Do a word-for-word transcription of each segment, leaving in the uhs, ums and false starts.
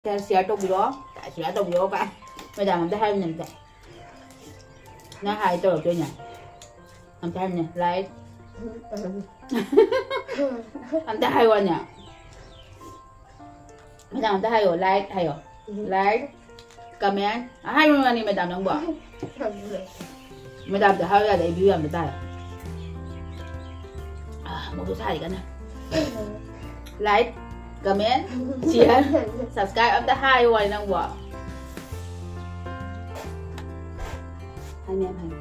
share tꯧꯕꯤꯔꯣ share tꯧꯕꯤꯔꯣ ꯀꯥꯏ ꯃꯦꯗꯥꯝ ꯑꯝꯇ ꯍꯥꯏꯕꯅꯦ ꯑꯝꯇ ꯅꯪ ꯍꯥꯏ ꯇꯧꯔꯛꯇꯣꯏꯅꯦ ꯑꯝꯇ ꯍꯥꯏꯕꯅꯦ ꯂꯥꯏꯛ ꯑꯝꯇ ꯍꯥꯏꯌꯣꯅꯦ ꯃꯦꯗꯥꯝ ꯑꯝꯇ ꯍꯥꯏꯌꯣ ꯂꯥꯏꯛ ꯍꯥꯏꯌꯣ ꯂꯥꯏꯛ ꯀꯃꯦꯟ ꯍꯥꯏꯔꯨꯔꯅꯤ ꯃꯦꯗꯥꯝ ꯅꯪꯕꯣ ꯃꯦꯗꯥꯝꯗ ꯍꯥꯏꯌꯣ ꯌꯥꯗꯦ ꯑꯩ ꯚ꯭ꯌꯨ ꯌꯥꯝꯅ ꯇꯥꯔꯦ ꯃꯣꯛꯁꯨ ꯁꯥꯔꯤ ꯀꯟꯅ like comment, share, subscribe âm ta hai rồi nè quả. Hai mẹ hai.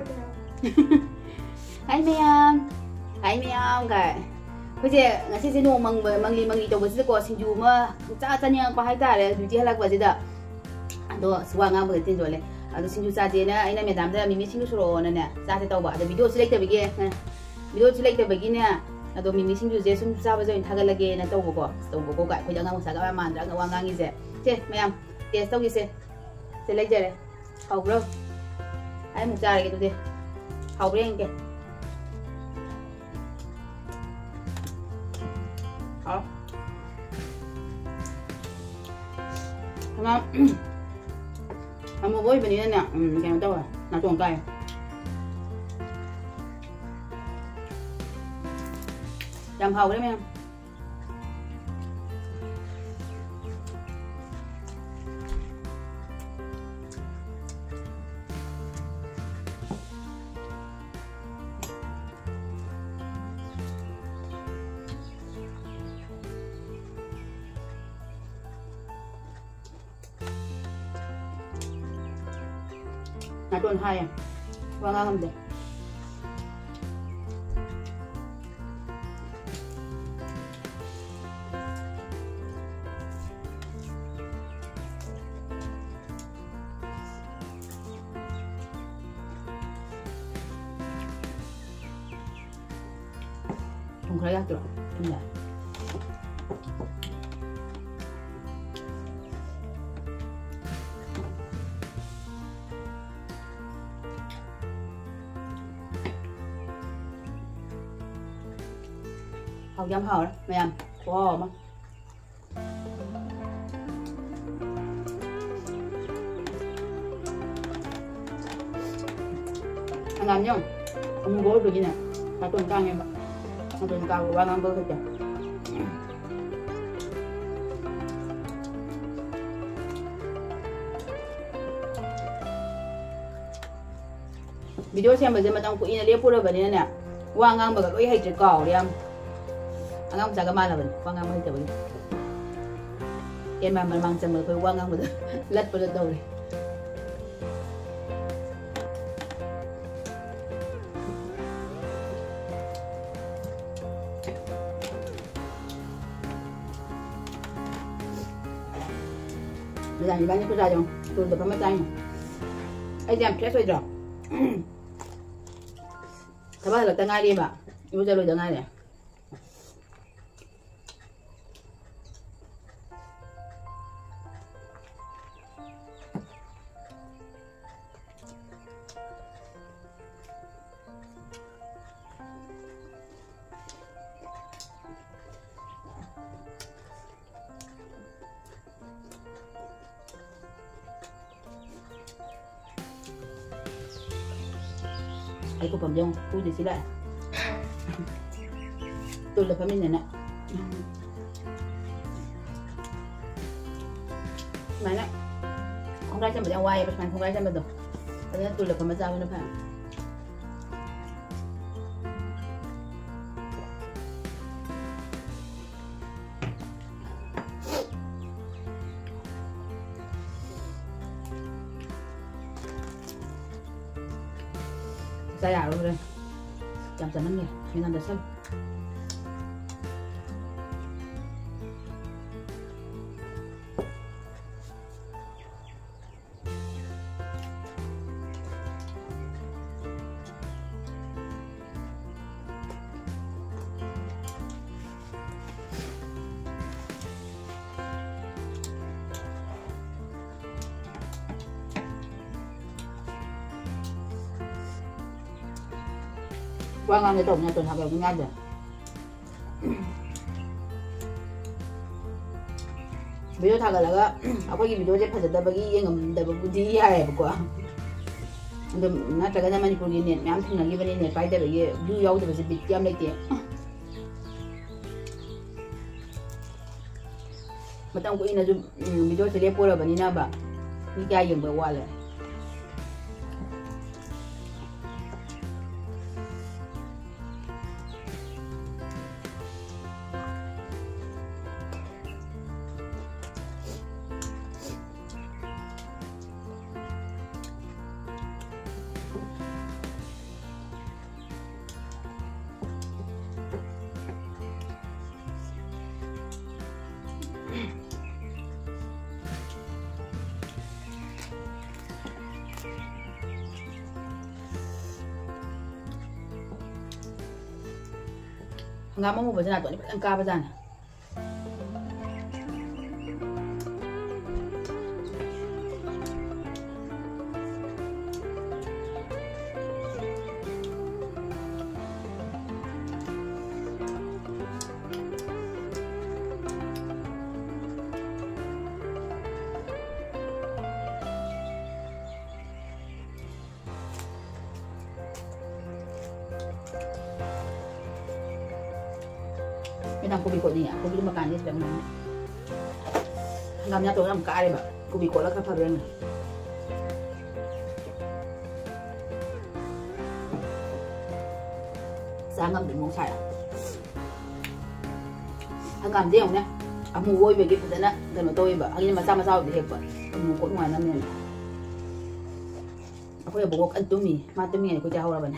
Hai mẹ. Hai mẹ cái. Bây giờ ngày xưa nó mang mang li mang li cho bữa giờ có sinh nhật mà cha cha nhà có hai ta đấy, chúng chỉ là cái gì đó. Đó, suang ngang bữa tin rồi đấy. Đó sinh nhật cha gì nè, anh em làm ra mình sinh nhật rồi nè nè, cha thì tao bảo, video select được cái gì, video select được cái gì nè. ꯑꯗꯣ ꯃꯤꯃꯤ ꯁꯤꯡꯖꯨꯁꯦ ꯁꯨꯝ ꯆꯥꯕꯁꯦ ꯑꯣꯏꯅ ꯊꯥꯒꯠꯂꯒꯦꯅ ꯇꯧꯕꯀꯣ ꯇꯧꯕꯀꯣ ꯀꯥꯏ ꯑꯩꯈꯣꯏꯗ ꯑꯉꯥꯡ ꯃꯆꯥꯒ ꯌꯥꯝ ꯃꯥꯟꯗ꯭ꯔꯥ ꯋꯥ ꯉꯥꯡꯉꯤꯁꯦ ꯁꯦ ꯃꯌꯥꯝ ꯇꯦꯁ ꯇꯧꯒꯤꯁꯦ ꯁꯦ ꯂꯩꯖꯔꯦ ꯍꯥꯎꯕ꯭ꯔꯣ ꯑꯩ ꯑꯃꯨꯛ ꯆꯥꯔꯒꯦ ꯑꯗꯨꯗꯤ ꯍꯥꯎꯕ꯭ꯔꯥ ꯌꯦꯡꯒꯦ ꯍꯥꯎ ꯑꯉꯥꯡ ꯑꯃꯨꯛ ꯑꯣꯏꯕꯅꯤꯅꯅꯦ ꯀꯩꯅꯣ ꯇꯧꯋꯦ ꯅꯥꯇꯣꯟ ꯀꯥꯏ Làm hầu đấy em. Nãy tuần hai à? Vâng không được. Không thấy được không nhỉ? Hầu dám hầu đó, mày ăn, wow mà. Anh làm nhá, ông bố được gì nè, cả tuần căng em ạ. Tuần cao qua ngang bơ hết rồi. Video xem bây giờ mà trong quỹ này liếc pura vậy nè. Qua ngang bơ cái hay chơi cỏ đi em. Anh không jaga mana ben, qua ngang hay chơi. Em mà mình mang xem mà phải qua ngang bơ lật bơ đầu đi. Bây giờ banyak kerja dong, tu udah pernah tanya. Eh jam tres rồi. Coba lo tengah dia mbak, ibu jalan tengah dia. Ay ko pamjong, pwede sila. Tulad kami na na. Mana? Không ra cho mình ra ngoài, bất không ra cho mình đâu. Thế nên tulad kami sa amin na pa. Saya rồi đây, làm sao nè, mình làm được xem. Qua ngang cái tổng nhà tuần học ở ngay rồi. video thagalaga akogi video je phajadabagi yengamdabudi yarebako adum natraga Manipur gi net myam thunagi bani net paidabagi view yawdabase bit yam leite matang ko ina ju video se le pora bani na ba ni kya yemba wala nggak mau baca nato ini engkau apa sana Nang kopi ko niya, kopi makan niya sebenarnya. Ngamnya tuh nam kare ba, kopi ko lah kaparan. Sangam di mong saya. Angam dia ne, amu woi begi pada na, dan otoi ba, angin masa masa di hebat, amu ko ngwan namnya. Aku ya bogok antumi, matumi ni ko jauh lah bana.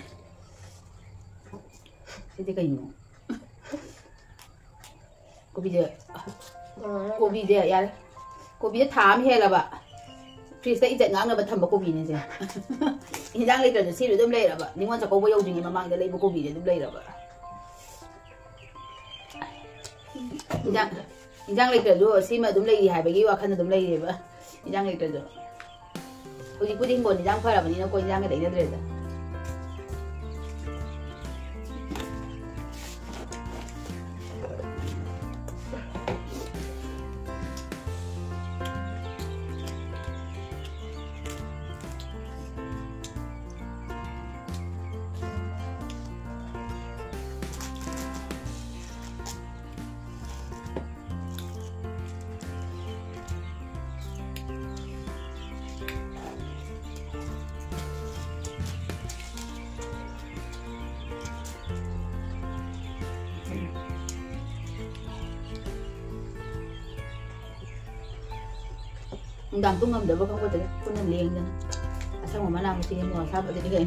Jadi kayak ini. Kopi je, kopi je ya, kopi je tham he lah ba. Freeze ijat ngang na ba tham ba kopi ni je. Injang le tu si lu dum le lah ba. Ni wan sa ko bo yau jing mamang de le bo kopi je dum le lah ba. Injang, injang le tu si ma dum le hai ba gi wa khan dum le ba. Injang le tu. Ui puding bon injang pha lah ba ni no ko injang ke dai de de. Dam tung ngam daba không có thể có nên liền cho nó xong rồi mà làm thì ngồi sao vậy thì cái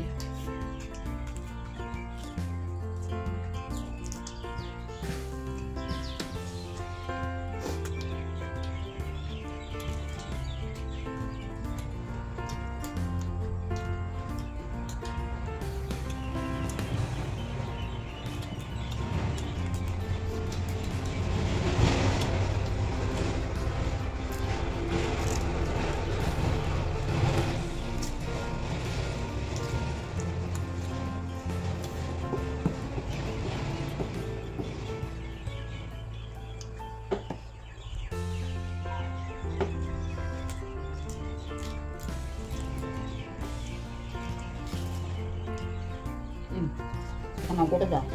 Không có cái gì.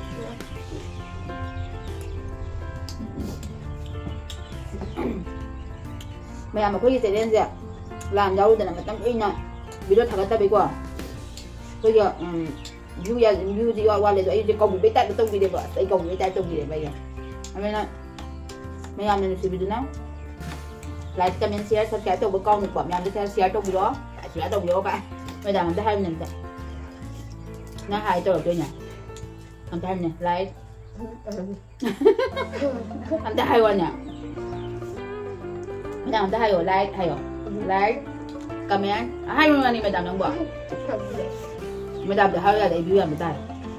Mày làm một cái gì thế nên gì ạ? Làm đâu để làm một tấm in nè. Video thằng ta bị quá. Bây giờ view ya view gì qua lại rồi công bị tay tung video vậy. Tay công bị tay tung video bây giờ. Mày nói mày làm nên video nào? Like, comment, share, subscribe cho bố con mình quả mèo để share trong video. Share trong video các mày làm cái hai mình nè. Nó hai cho được chưa nhỉ? Làm cho hai nè, like. Làm cho hai con nhỉ? Mày làm cho hai rồi, like, hai rồi. Like, comment. Hai luôn này mày làm đồng bộ. Mày làm được hai là để view làm được tay.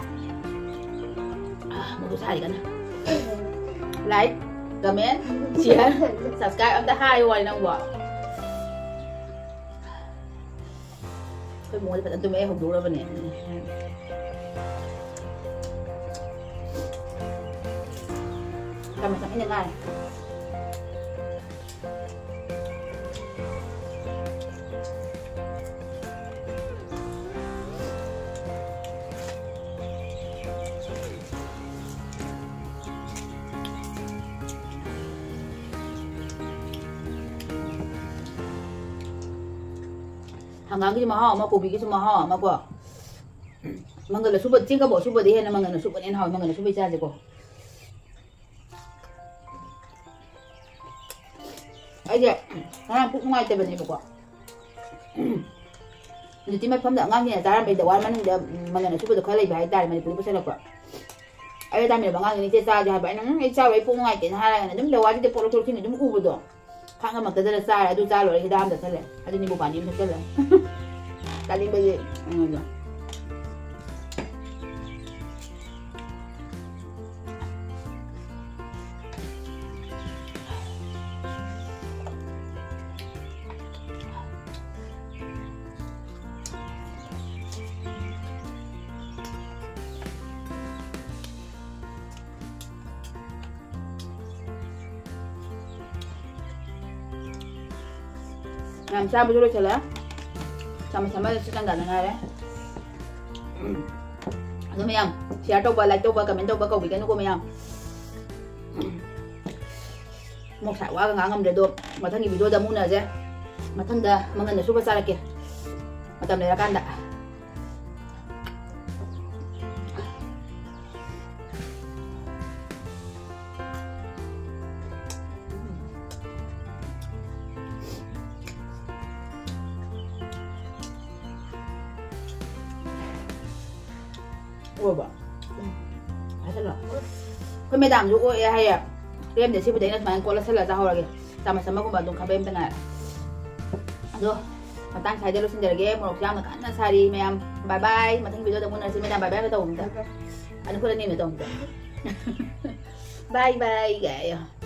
Một cái sai gì cả nè. Like, comment, share, subscribe làm cho hai rồi đồng bộ. Tôi muốn phải tụi mẹ không đủ đâu bên này. Kami sa kanya hanggang mahal ama kobi ki mahal ama ko mangal la suba tinga bo suba de hena mangal la suba en haw mangal la suba cha je ko ai je ana puk ngai te bani ko ni ti mai pham da ngang ni ta ran be da wan man da mangal la suba da khalai bai da mani pu pa sala ko ai da mi ba ngang ni te sa ja ba nang ai cha bai puk ngai te ha ra dum da wa de polo tor ki ni dum u bu do khang ma ka da sa ra du cha lo ri da am da sala ai ni bu ba ni mu sala ta ling ba ye ngam làm sao bây giờ rồi là sama-sama sedang gak dengar ya. Ano mayang, share to ba, like to ba, comment to ba, cầu bigan ko mayang. Một sải quá ngang ngầm để đồ, mà thằng video đã muốn nào chứ, mà thằng đã mà ngân để super sao kìa, mà tầm này là can đã. Ủa bà hay thật là cái mấy đám giúp ôi hay à em để xem đấy là mà cô là sẽ là ra hồi kìa sama sama ko bantu kabem tengah aduh matang saya dulu sendiri mau jam makan sehari mem bye bye matang video temu nasi medam bye bye betul betul anu ko ni betul bye bye guys